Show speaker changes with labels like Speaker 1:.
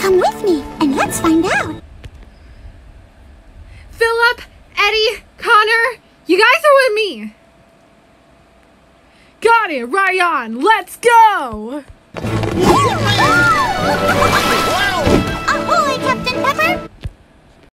Speaker 1: Come with me, and let's find out.
Speaker 2: Philip, Eddie, Connor, you guys are with me. Got it, right on. Let's go.